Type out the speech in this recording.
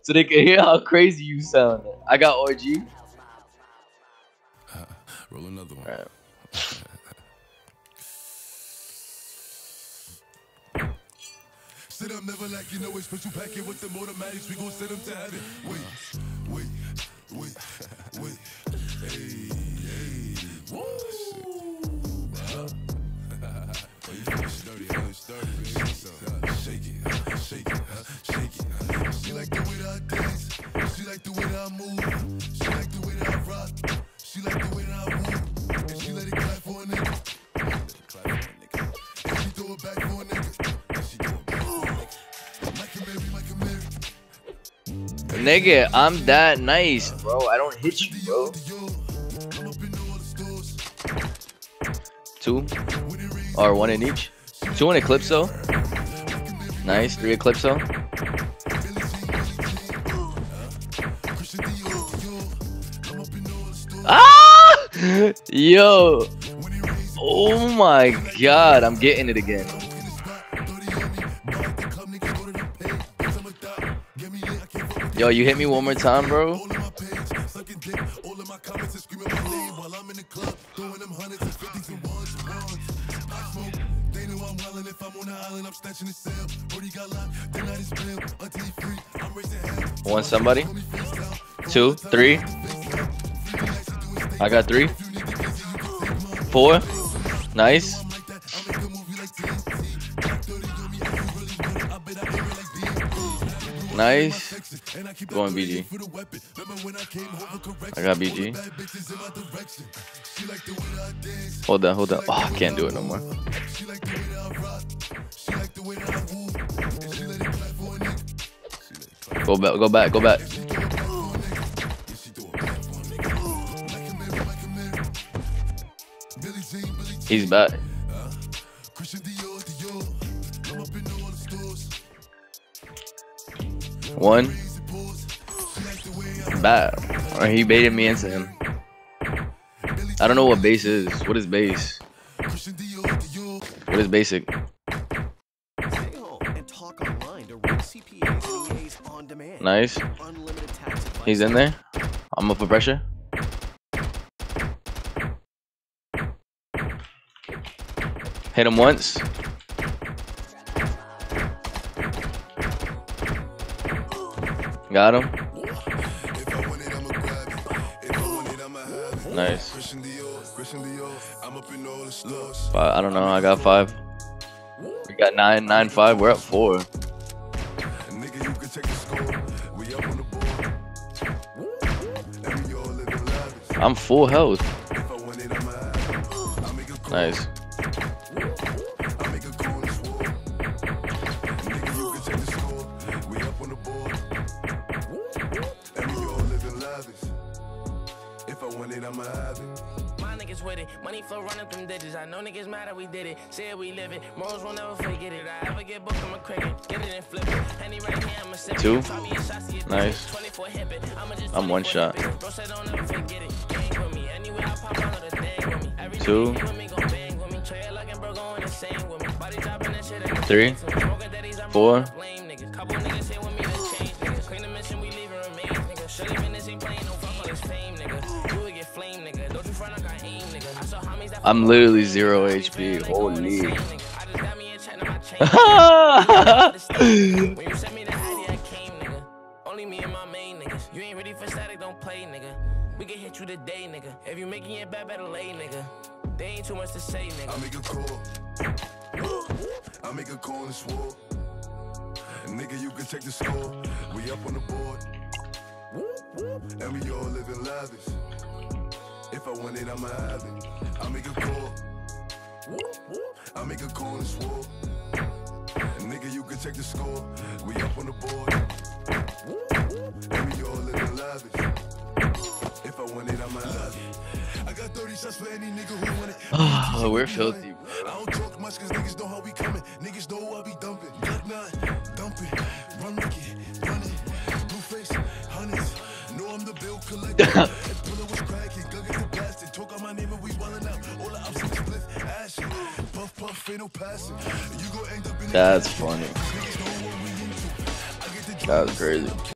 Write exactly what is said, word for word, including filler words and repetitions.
so they can hear how crazy you sound. I got R G. Uh, roll another one. All right. Sit up, never like you know it's special packet with the automatics. We gon' send them to heaven. Wait, wait, wait, wait. Hey, hey, woo! Uh, you feel sturdy, huh? Sturdy, baby. So, uh, shake it, uh, shake it, uh, shake it. Uh. She like the way that I dance. She like the way that I move. She like the way that I rock. She like the way that I move. And she let it clap for a nigga. Let it clap for a nigga. And she throw it back for a nigga. Nigga, I'm that nice, bro. I don't hit you, bro. Two or one in each. Two in Eclipso. Nice. Three Eclipso. Ah! Yo. Oh my god. I'm getting it again. Yo, you hit me one more time, bro. Want somebody? Two, three. I got three. Four. Nice. Nice. Going B G. I got B G. Hold on, hold on. Oh, I can't do it no more. Go back, go back, go back. He's back. One. Bad. Or he baited me into him. I don't know what base is. What is base? What is basic? Nice. He's in there. I'm up for pressure. Hit him once. Got him. Nice. But I don't know. I got five. We got nine, nine, five. We're at four. I'm full health. Nice. Money flow running through digits. I know niggas mad that we did it. Said we live it. Morals will never forget it. I ever get booked, I'm a cricket. Get it and flip it. Any right here, I'm a sip. Two. Nice. I'm one shot. Two. Three. Four. I'm literally zero H P. Holy. Only me and my main niggas. You ain't ready for static, don't play, nigga. We can hit you today, nigga. If you making it bad, better lay, nigga. There ain't too much to say, nigga. I make a call. I make a call and swore. Nigga, you can check the score. We up on the board. And we all living lavish. If I want it, I'ma have it. I make a call. I make a call and swore. And nigga, you can check the score. We up on the board. And we all living lavish. If I want it, I'ma have it. I got thirty shots for any nigga who want it. Oh, we're filthy. I don't talk much cause niggas know how we coming. Niggas know I be dumping. Glock nine, dumping. Run wicked, run it. Blue face, hundreds. Know I'm the bill collector. And pull was cracking. Go get the blasting. Talk on my name and we wildin' out. All the options split, ashin'. Puff, puff, ain't no passing. You go end up in. That's funny. That was crazy.